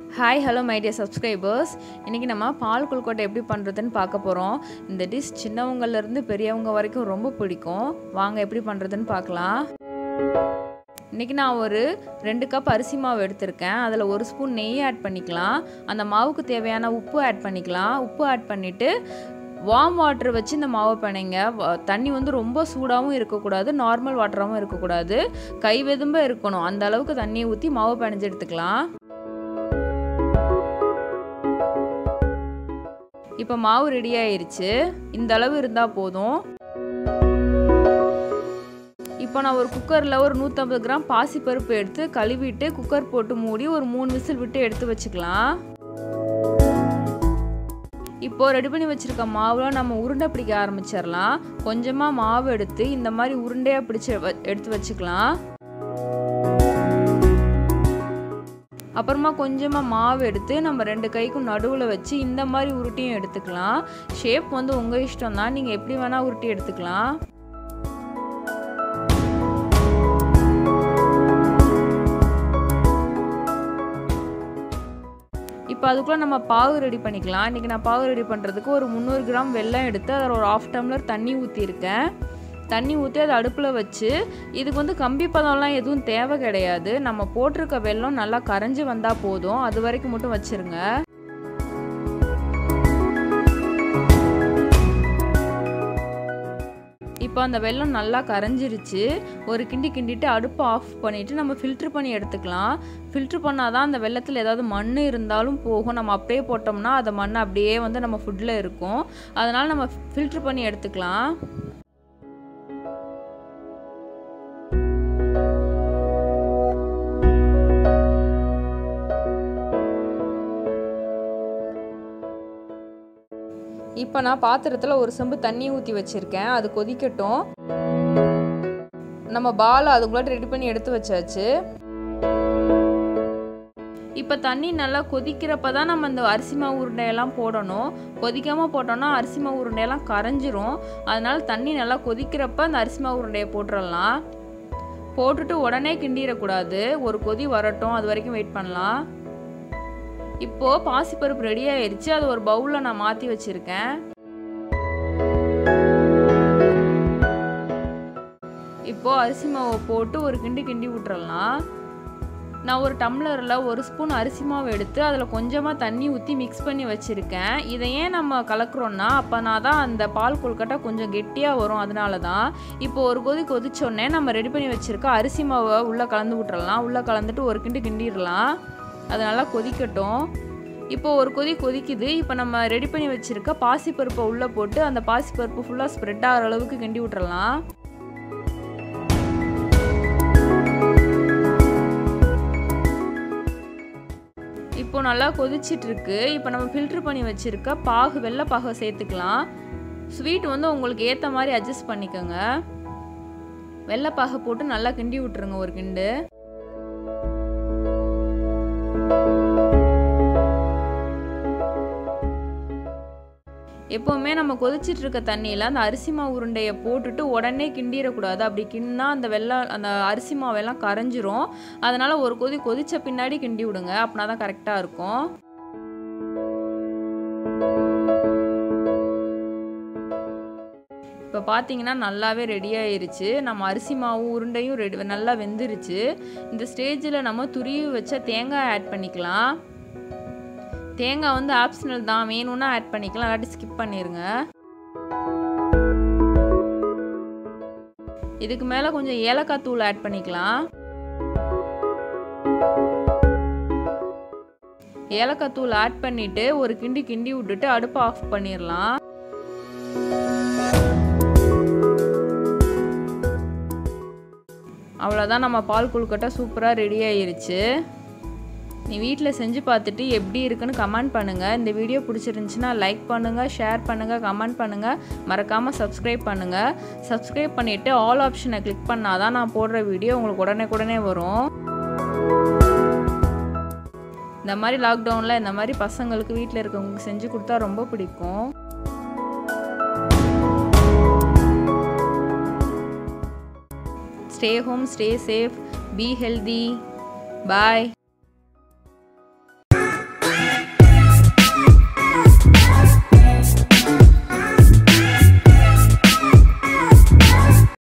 Hi, hello my dear subscribers. இன்னைக்கு நம்ம பால் கொழுக்கட்டை எப்படி பண்றதுன்னு பார்க்க போறோம். இந்த டிஷ் சின்னவங்கல இருந்து பெரியவங்க வரைக்கும் ரொம்ப பிடிக்கும். வாங்க எப்படி பண்றதுன்னு பார்க்கலாம். இன்னைக்கு நான் ஒரு 2 கப் அரிசி மாவு எடுத்துர்க்கேன். அதுல 1 ஸ்பூன் நெய் ஆட் பண்ணிக்கலாம். அந்த மாவுக்கு தேவையான உப்பு ஆட் பண்ணிக்கலாம். உப்பு ஆட் பண்ணிட்டு வார்ம் வாட்டர் வச்சு இந்த மாவை பிணைங்க. தண்ணி வந்து ரொம்ப சூடாகவும் இருக்கக்கூடாது, நார்மல் வாட்டராகவும் இருக்கக்கூடாது, கை வெதும்ப இருக்கணும். அந்த அளவுக்கு தண்ணியை ஊற்றி மாவை பிணைஞ்சு எடுத்துக்கலாம். இப்போ மாவு ரெடி ஆயிருச்சு. இந்த அளவு இருந்தால் போதும். இப்போ நான் ஒரு குக்கரில் ஒரு 150 கிராம் பாசிப்பருப்பு எடுத்து கழுவிட்டு குக்கர் போட்டு மூடி ஒரு 3 விசில் விட்டு எடுத்து வச்சுக்கலாம். இப்போ ரெடி பண்ணி வச்சிருக்க மாவுல நம்ம உருண்டை பிடிக்க ஆரம்பிச்சிடலாம். கொஞ்சமாக மாவு எடுத்து இந்த மாதிரி உருண்டையாக பிடிச்சி எடுத்து வச்சுக்கலாம். அப்புறமா கொஞ்சமாக மாவு எடுத்து நம்ம 2 கைக்கும் நடுவில் வச்சு இந்த மாதிரி உருட்டியும் எடுத்துக்கலாம். ஷேப் வந்து உங்கள் இஷ்டம் தான், நீங்கள் எப்படி வேணால் உருட்டி எடுத்துக்கலாம். இப்போ அதுக்குள்ளே நம்ம பாவு ரெடி பண்ணிக்கலாம். இன்றைக்கி நான் பாவு ரெடி பண்ணுறதுக்கு ஒரு 300 கிராம் வெல்லம் எடுத்து அதில் ஒரு 1/2 டம்ளர் தண்ணி ஊற்றிருக்கேன். தண்ணி ஊற்றி அதை அடுப்பில் வச்சு, இதுக்கு வந்து கம்பி பதம்லாம் எதுவும் தேவை கிடையாது. நம்ம போட்டிருக்க வெல்லம் நல்லா கரைஞ்சி வந்தால் போதும். அது வரைக்கும் மட்டும் வச்சுருங்க. இப்போ அந்த வெல்லம் நல்லா கரைஞ்சிருச்சு. ஒரு கிண்டிட்டு அடுப்பை ஆஃப் பண்ணிவிட்டு நம்ம ஃபில்ட்ரு பண்ணி எடுத்துக்கலாம். ஃபில்ட்ரு பண்ணால் தான் அந்த வெல்லத்தில் ஏதாவது மண் இருந்தாலும் போகும். நம்ம அப்படியே போட்டோம்னா அந்த மண் அப்படியே வந்து நம்ம ஃபுட்டில் இருக்கும். அதனால் நம்ம ஃபில்ட்ரு பண்ணி எடுத்துக்கலாம். இப்போ நான் பாத்திரத்தில் ஒரு செம்பு தண்ணி ஊற்றி வச்சுருக்கேன். அது கொதிக்கட்டும். நம்ம பால் அதுக்குள்ளே ரெடி பண்ணி எடுத்து வச்சாச்சு. இப்போ தண்ணி நல்லா கொதிக்கிறப்ப தான் நம்ம இந்த அரிசி மாவு உருண்டையெல்லாம் போடணும். கொதிக்காமல் போட்டோம்னா அரிசி மாவு உருண்டையெல்லாம் கரைஞ்சிரும். அதனால் தண்ணி நல்லா கொதிக்கிறப்ப அந்த அரிசி மாவு உருண்டையை போட்டுடலாம். போட்டுட்டு உடனே கிண்டிடக்கூடாது. ஒரு கொதி வரட்டும், அது வரைக்கும் வெயிட் பண்ணலாம். இப்போது பாசிப்பருப்பு ரெடி ஆயிடுச்சு. அது ஒரு பவுலில் நான் மாற்றி வச்சுருக்கேன். இப்போது அரிசி மாவை போட்டு ஒரு கிண்டி விட்டுறலாம். நான் ஒரு டம்ளரில் 1 ஸ்பூன் அரிசி மாவு எடுத்து அதில் கொஞ்சமாக தண்ணி ஊற்றி மிக்ஸ் பண்ணி வச்சுருக்கேன். இதை ஏன் நம்ம கலக்குறோன்னா அப்போனா தான் அந்த பால் கொழுக்கட்டை கொஞ்சம் கெட்டியாக வரும். அதனால தான். இப்போ ஒரு கொதிச்சோடனே நம்ம ரெடி பண்ணி வச்சுருக்க அரிசி மாவை உள்ளே கலந்து விட்டுறலாம். உள்ளே கலந்துட்டு ஒரு கிண்டிடலாம். அது நல்லா கொதிக்கட்டும். இப்போ ஒரு கொதிக்குது. இப்போ நம்ம ரெடி பண்ணி வச்சுருக்க பாசிப்பருப்பை உள்ளே போட்டு அந்த பாசிப்பருப்பு ஃபுல்லாக ஸ்ப்ரெட் ஆகிற அளவுக்கு கிண்டி விட்டுறலாம். இப்போ நல்லா கொதிச்சிட்ருக்கு. இப்போ நம்ம ஃபில்ட்ரு பண்ணி வச்சுருக்க வெள்ளை பாகை சேர்த்துக்கலாம். ஸ்வீட் வந்து உங்களுக்கு ஏற்ற மாதிரி அட்ஜஸ்ட் பண்ணிக்கோங்க. வெள்ளை பாகை போட்டு நல்லா கிண்டி விட்டுருங்க ஒரு கிண்டு. எப்போவுமே நம்ம கொதிச்சிட்டு இருக்க தண்ணியில் அந்த அரிசி மாவு உருண்டையை போட்டுட்டு உடனே கிண்டிடக்கூடாது. அப்படி கிண்டினா அந்த அரிசி மாவெல்லாம் கரைஞ்சிரும். அதனால் ஒரு கொதிச்ச பின்னாடி கிண்டி விடுங்க. அப்படின்னா தான் கரெக்டாக இருக்கும். இப்போ பார்த்தீங்கன்னா நல்லாவே ரெடி ஆயிருச்சு. நம்ம அரிசி மாவு உருண்டையும் நல்லா வெந்துருச்சு. இந்த ஸ்டேஜில் நம்ம துருவி வச்ச தேங்காய் ஆட் பண்ணிக்கலாம். தேங்காய் வந்து ஆப்ஷனல் தான், வேணும்னா ஆட் பண்ணிக்கலாம், இல்லாட்டி ஸ்கிப் பண்ணிடுங்க. இதுக்கு மேலே கொஞ்சம் ஏலக்காய் தூள் ஆட் பண்ணிக்கலாம். ஏலக்காய் தூள் ஆட் பண்ணிவிட்டு ஒரு கிண்டி விட்டுட்டு அடுப்பை ஆஃப் பண்ணிடலாம். அவ்வளோதான், நம்ம பால் கொழுக்கட்டை சூப்பராக ரெடி ஆயிருச்சு. நீ வீட்டில் செஞ்சு பார்த்துட்டு எப்படி இருக்குன்னு கமெண்ட் பண்ணுங்கள். இந்த வீடியோ பிடிச்சிருந்துச்சுன்னா லைக் பண்ணுங்கள், ஷேர் பண்ணுங்கள், கமெண்ட் பண்ணுங்கள். மறக்காமல் சப்ஸ்கிரைப் பண்ணுங்கள். சப்ஸ்கிரைப் பண்ணிவிட்டு ஆல் ஆப்ஷனை கிளிக் பண்ணால் தான் நான் போடுற வீடியோ உங்களுக்கு உடனே வரும். இந்த மாதிரி லாக்டவுனில் இந்த மாதிரி பசங்களுக்கு வீட்டில் இருக்கவங்களுக்கு செஞ்சு கொடுத்தா ரொம்ப பிடிக்கும். Stay home, stay safe, be healthy. Bye.